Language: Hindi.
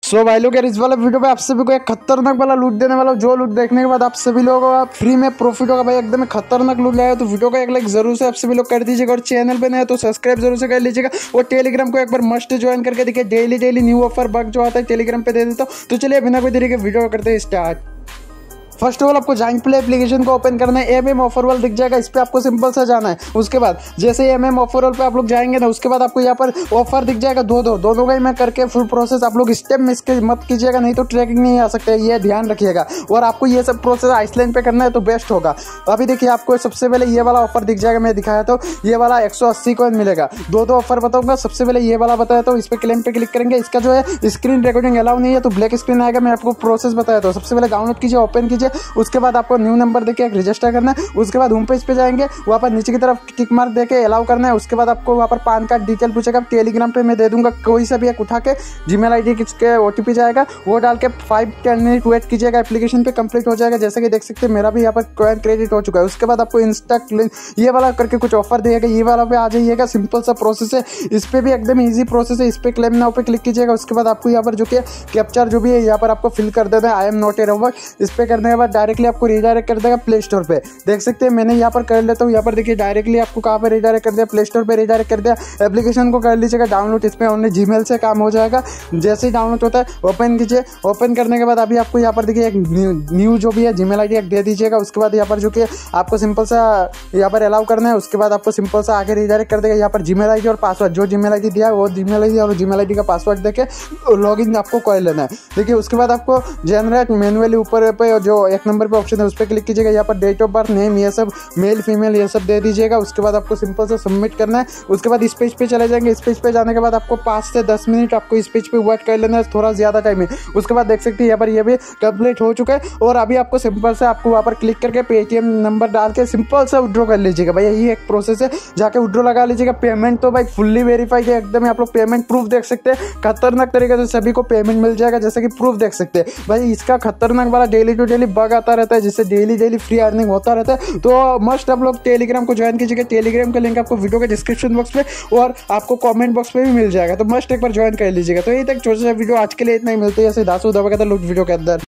सो भाई लोग यार इस वाले वीडियो पे आप सभी को एक खतरनाक वाला लूट देने वाला हूं, जो लूट देखने के बाद आप सभी लोगों को फ्री में प्रॉफिट होगा। भाई एकदम खतरनाक लूट लाया, तो वीडियो का एक लाइक जरूर से आप सभी लोग कर दीजिएगा और चैनल पे नए तो सब्सक्राइब जरूर से कर लीजिएगा और टेलीग्राम को एक बार मस्ट ज्वाइन करके देखिए। डेली न्यू ऑफर बग जो आता है टेलीग्राम पे दे देता हूँ। तो चलिए बिना कोई देरी के वीडियो करते हैं स्टार्ट। फर्स्ट ऑफ ऑल आपको जाइंट प्ले एप्लीकेशन को ओपन करना है। एमएम ऑफर वाल दिख जाएगा, इस पे आपको सिंपल सा जाना है। उसके बाद जैसे एमएम ऑफर वाल पे आप लोग जाएंगे ना, उसके बाद आपको यहाँ पर ऑफर दिख जाएगा दोनों का ही मैं करके फुल प्रोसेस आप लोग स्टेप मिस मत कीजिएगा, नहीं तो ट्रैकिंग नहीं आ सकते, ये ध्यान रखिएगा। और आपको ये सब प्रोसेस आइसलैंड पे करना है तो बेस्ट होगा। अभी देखिए आपको सबसे पहले ये वाला ऑफर दिख जाएगा, मैं दिखाया तो ये वाला 180 कॉइन मिलेगा। दो ऑफर बताऊंगा, सबसे पहले ये वाला बताया तो इस पे क्लेम पे क्लिक करेंगे। इसका जो है स्क्रीन रिकॉर्डिंग अलाउ नहीं है तो ब्लैक स्क्रीन आएगा। मैं आपको प्रोसेस बताया तो सबसे पहले डाउनलोड कीजिए, ओपन कीजिए, उसके बाद आपको न्यू नंबर देके एक रजिस्टर करना है। उसके बाद होम पेज पे जाएंगे, वहाँ पर नीचे की तरफ टिक मार्क देके अलाउ करना है। उसके बाद आपको वहाँ पर पैन कार्ड डिटेल पूछेगा, टेलीग्राम पे मैं दे दूंगा, कोई सा भी एक उठा के जीमेल आईडी किसके ओटीपी जाएगा वो डाल के 5-10 मिनट वेट कीजिएगा, एप्लीकेशन पे कंप्लीट हो जाएगा। जैसे कि देख सकते हैं मेरा भी यहाँ पर कॉइन क्रेडिट हो चुका है। उसके बाद आपको इंस्टा ये वाला करके कुछ ऑफर देगा, ये वाला पे आ जाइएगा। सिंपल सा प्रोसेस है, इस पे भी एकदम ईजी प्रोसेस है। इस पे क्लेम नाउ पे क्लिक कीजिएगा। उसके बाद आपको यहाँ पर जो कि कैप्चर जो भी है यहाँ पर आपको फिल कर देना है, I am not a robot. इस पे करने के बाद डायरेक्टली आपको रिडायरेक्ट कर देगा प्ले स्टोर पे। देख सकते हैं मैंने यहाँ पर कर लेता हूँ। यहाँ पर देखिए डायरेक्टली आपको कहाँ पर रिडायरेक्ट कर दिया, प्ले स्टोर पे रिडायरेक्ट कर दिया। एप्लीकेशन को कर लीजिएगा डाउनलोड, इस पे ओनली जीमेल से काम हो जाएगा। जैसे ही डाउनलोड होता है ओपन कीजिए। ओपन करने के बाद अभी आपको यहाँ पर देखिए एक न्यू जो भी है जीमेल आईडी एक दे दीजिएगा। उसके बाद यहाँ पर जो कि आपको सिंपल सा यहाँ पर अलाउ करना है। उसके बाद आपको सिंपल सा आगे रिडायरेक्ट कर देगा। यहाँ पर जीमेल आईडी और पासवर्ड, जो जीमेल आईडी दिया है वो जीमेल आईडी और जीमेल आईडी का पासवर्ड देके लॉगिन आपको कर लेना है। देखिए उसके बाद आपको जनरेट मैन्युअली ऊपर पे जो एक नंबर पे ऑप्शन है उस पर क्लिक कीजिएगा। यहाँ पर डेट ऑफ बर्थ, नेम, ये सब मेल फीमेल ये सब दे दीजिएगा। उसके बाद आपको सिंपल से सबमिट करना है। उसके बाद इस पेज पे चले जाएंगे। इस पेज पे जाने के बाद आपको 5 से 10 मिनट आपको इस पेज पे वेट कर लेना है, थोड़ा ज़्यादा टाइम है। उसके बाद देख सकते हैं यहाँ पर ये भी कंप्लीट हो चुका है। और अभी आपको सिंपल से आपको वहाँ पर क्लिक करके पेटीएम नंबर डाल के सिंपल से विड्रॉ कर लीजिएगा। भाई यही एक प्रोसेस है, जाके विड्रॉ लगा लीजिएगा। पेमेंट तो भाई फुल्ली वेरीफाइड है एकदम, आप लोग पेमेंट प्रूफ देख सकते हैं। खतरनाक तरीके से सभी को पेमेंट मिल जाएगा, जैसे कि प्रूफ देख सकते हैं। भाई इसका खतरनाक वाला डेली टू डेली बग आता रहता है, जिससे डेली फ्री अर्निंग होता रहता है। तो मस्ट आप लोग टेलीग्राम को ज्वाइन कीजिएगा। टेलीग्राम का लिंक आपको वीडियो के डिस्क्रिप्शन बॉक्स पे और आपको कमेंट बॉक्स पे भी मिल जाएगा, तो मस्ट एक बार ज्वाइन कर लीजिएगा। तो यही तक छोटा सा वीडियो आज के लिए इतना ही, मिलते हैं ऐसे दासू दबा के लूट वीडियो के अंदर।